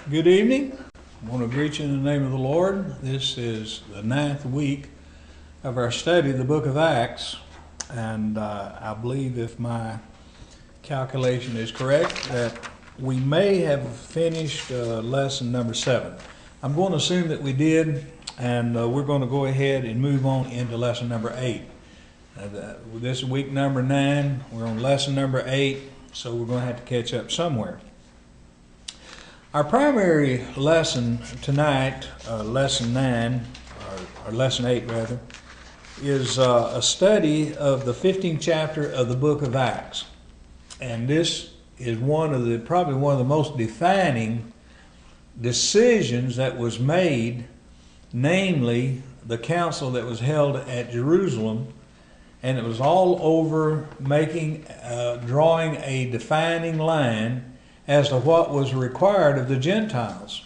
Good evening. I want to greet you in the name of the Lord. This is the 9th week of our study of the book of Acts, and I believe, if my calculation is correct, that we may have finished lesson number 7. I'm going to assume that we did, and we're going to go ahead and move on into lesson number 8. This is week number 9. We're on lesson number 8, so we're going to have to catch up somewhere. Our primary lesson tonight, lesson 9, or lesson 8 rather, is a study of the 15th chapter of the book of Acts. And this is probably one of the most defining decisions that was made, namely the council that was held at Jerusalem, and it was all over drawing a defining line as to what was required of the Gentiles.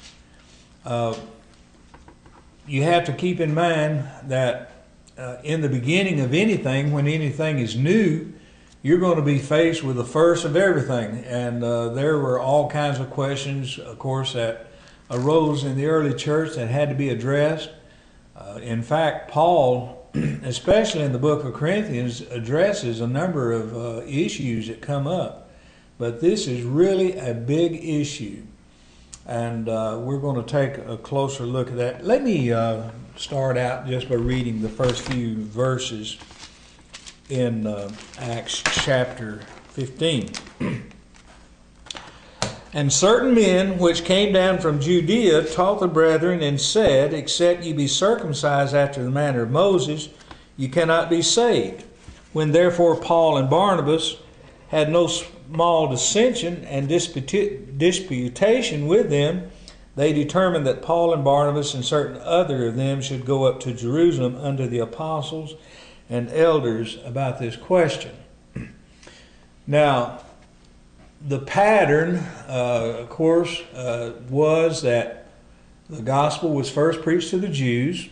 You have to keep in mind that in the beginning of anything, when anything is new, you're going to be faced with the first of everything. And there were all kinds of questions, of course, that arose in the early church that had to be addressed. In fact, Paul, especially in the book of Corinthians, addresses a number of issues that come up. But this is really a big issue, and we're going to take a closer look at that. Let me start out just by reading the first few verses in Acts chapter 15. And certain men which came down from Judea taught the brethren and said, Except ye be circumcised after the manner of Moses, ye cannot be saved. When therefore Paul and Barnabas had no small dissension and disputation with them, they determined that Paul and Barnabas and certain other of them should go up to Jerusalem unto the apostles and elders about this question. Now, the pattern, of course, was that the gospel was first preached to the Jews.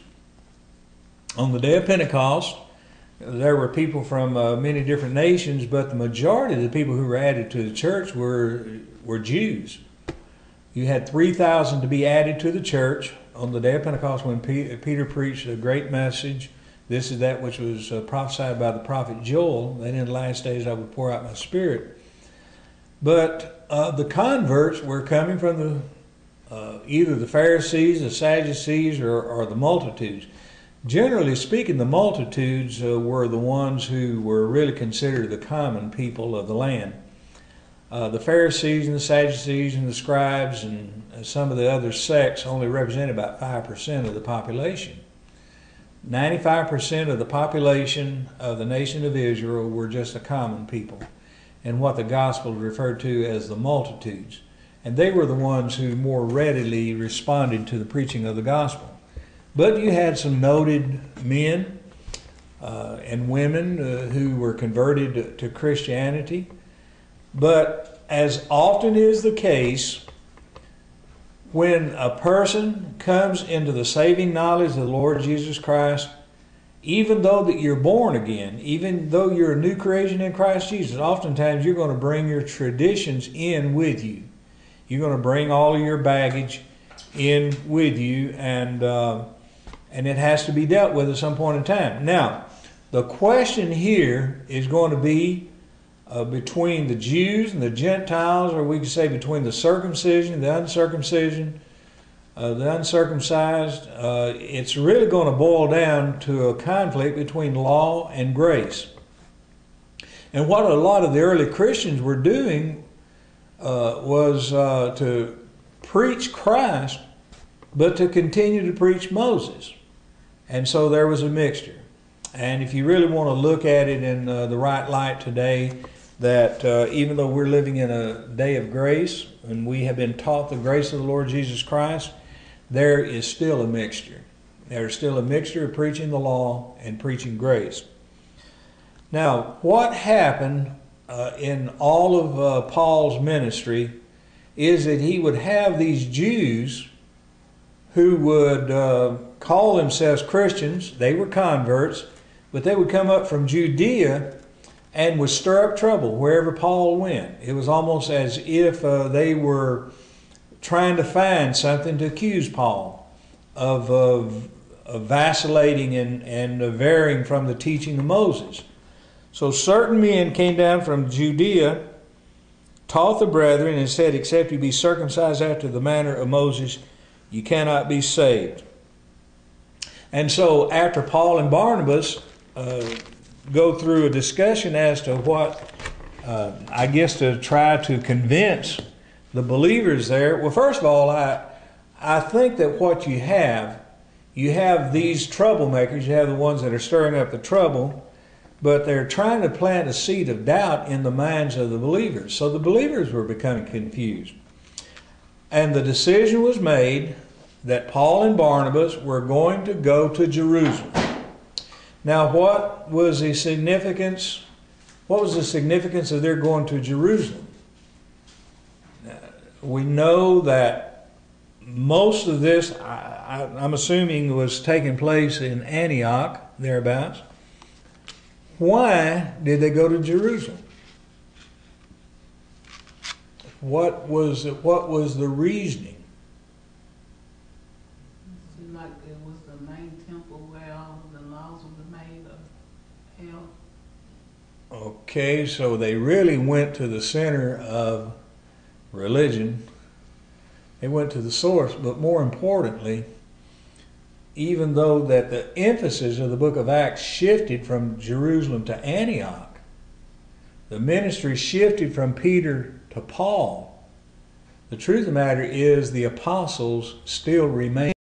On the day of Pentecost, there were people from many different nations, but the majority of the people who were added to the church were Jews. You had 3,000 to be added to the church on the day of Pentecost when Peter preached a great message. This is that which was prophesied by the prophet Joel, that in the last days I would pour out my spirit. But the converts were coming from either the Pharisees, the Sadducees, or the multitudes. Generally speaking, the multitudes were the ones who were really considered the common people of the land. The Pharisees and the Sadducees and the scribes and some of the other sects only represented about 5% of the population. 95% of the population of the nation of Israel were just the common people, and what the gospel referred to as the multitudes. And they were the ones who more readily responded to the preaching of the gospel. But you had some noted men and women who were converted to Christianity. But as often is the case, when a person comes into the saving knowledge of the Lord Jesus Christ, even though that you're born again, even though you're a new creation in Christ Jesus, oftentimes you're going to bring your traditions in with you. You're going to bring all of your baggage in with you, and it has to be dealt with at some point in time. Now, the question here is going to be between the Jews and the Gentiles, or we could say between the circumcision and the uncircumcision, the uncircumcised. It's really going to boil down to a conflict between law and grace. And what a lot of the early Christians were doing was to preach Christ, but to continue to preach Moses. And so there was a mixture. And if you really want to look at it in the right light today, that even though we're living in a day of grace, and we have been taught the grace of the Lord Jesus Christ, there is still a mixture. There is still a mixture of preaching the law and preaching grace. Now, what happened in all of Paul's ministry is that he would have these Jews who would call themselves Christians. They were converts, but they would come up from Judea and would stir up trouble wherever Paul went. It was almost as if they were trying to find something to accuse Paul of vacillating and varying from the teaching of Moses. So certain men came down from Judea, taught the brethren, and said, except you be circumcised after the manner of Moses, you cannot be saved. And so after Paul and Barnabas go through a discussion as to what, I guess to try to convince the believers there, well, first of all, I think that what you have these troublemakers, you have the ones that are stirring up the trouble, but they're trying to plant a seed of doubt in the minds of the believers. So the believers were becoming confused. And the decision was made that Paul and Barnabas were going to go to Jerusalem. Now, what was the significance of their going to Jerusalem? We know that most of this, I'm assuming, was taking place in Antioch, thereabouts. Why did they go to Jerusalem? What was the reasoning? It seemed like it was the main temple where all the laws were made of hell. Okay, so they really went to the center of religion. They went to the source, but more importantly, even though that the emphasis of the book of Acts shifted from Jerusalem to Antioch, the ministry shifted from Peter to Paul. The truth of the matter is the apostles still remain.